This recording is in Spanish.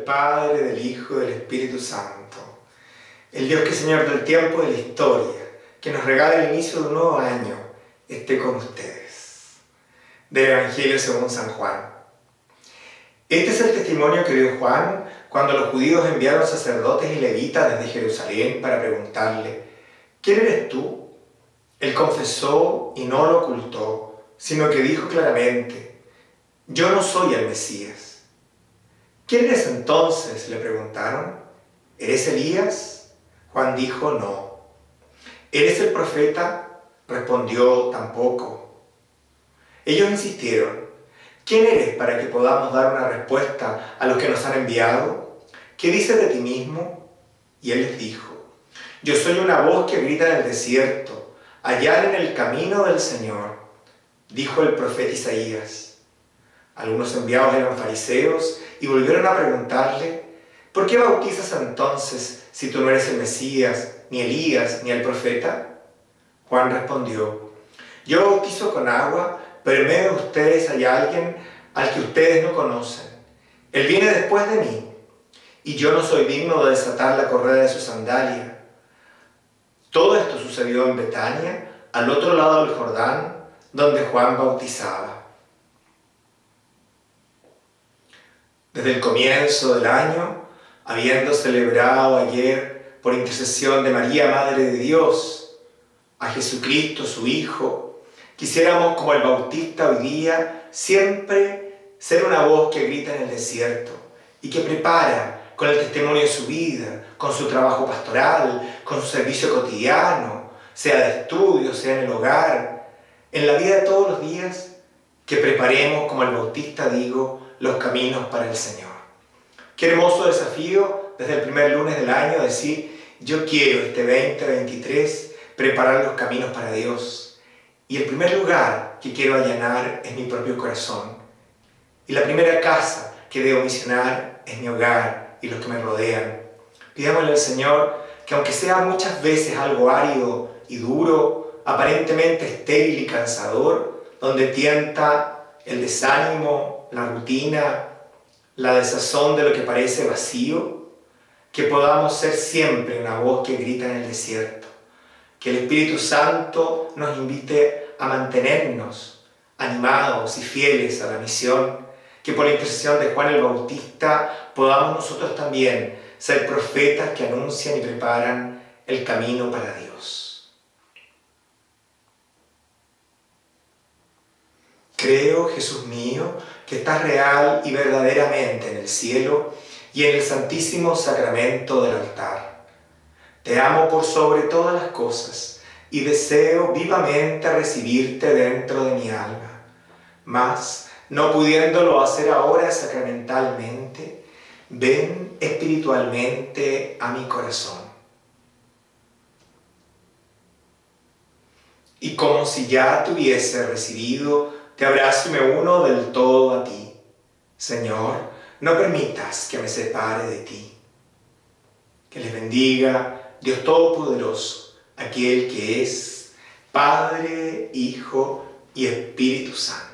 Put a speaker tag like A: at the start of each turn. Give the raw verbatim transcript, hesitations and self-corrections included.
A: Padre, del Hijo y del Espíritu Santo. El Dios que es Señor del tiempo y de la historia, que nos regala el inicio de un nuevo año, esté con ustedes. Del Evangelio según San Juan. Este es el testimonio que dio Juan cuando los judíos enviaron sacerdotes y levitas desde Jerusalén para preguntarle: ¿quién eres tú? Él confesó y no lo ocultó, sino que dijo claramente: yo no soy el Mesías. ¿Quién eres entonces?, le preguntaron. ¿Eres Elías? Juan dijo: no. ¿Eres el profeta? Respondió: tampoco. Ellos insistieron: ¿quién eres para que podamos dar una respuesta a los que nos han enviado? ¿Qué dices de ti mismo? Y él les dijo: yo soy una voz que grita en el desierto, allá en el camino del Señor. Dijo el profeta Isaías. Algunos enviados eran fariseos y volvieron a preguntarle: ¿por qué bautizas entonces si tú no eres el Mesías, ni Elías, ni el profeta? Juan respondió: yo bautizo con agua, pero en medio de ustedes hay alguien al que ustedes no conocen. Él viene después de mí, y yo no soy digno de desatar la correa de su sandalia. Todo esto sucedió en Betania, al otro lado del Jordán, donde Juan bautizaba. Desde el comienzo del año, habiendo celebrado ayer, por intercesión de María, Madre de Dios, a Jesucristo, su Hijo, quisiéramos, como el Bautista hoy día, siempre ser una voz que grita en el desierto y que prepara con el testimonio de su vida, con su trabajo pastoral, con su servicio cotidiano, sea de estudio, sea en el hogar, en la vida de todos los días, que preparemos, como el Bautista digo, los caminos para el Señor. Qué hermoso desafío desde el primer lunes del año decir: yo quiero este veinte veintitrés preparar los caminos para Dios. Y el primer lugar que quiero allanar es mi propio corazón. Y la primera casa que debo misionar es mi hogar y los que me rodean. Pidámosle al Señor que, aunque sea muchas veces algo árido y duro, aparentemente estéril y cansador, donde tienta el desánimo, la rutina, la desazón de lo que parece vacío, que podamos ser siempre una voz que grita en el desierto. Que el Espíritu Santo nos invite a mantenernos animados y fieles a la misión, que por la intercesión de Juan el Bautista podamos nosotros también ser profetas que anuncian y preparan el camino para Dios. Creo, Jesús mío, que estás real y verdaderamente en el cielo y en el santísimo sacramento del altar. Te amo por sobre todas las cosas y deseo vivamente recibirte dentro de mi alma. Mas, no pudiéndolo hacer ahora sacramentalmente, ven espiritualmente a mi corazón. Y como si ya te hubiese recibido, te abrazo y me uno del todo a ti. Señor, no permitas que me separe de ti. Que les bendiga Dios Todopoderoso, aquel que es Padre, Hijo y Espíritu Santo.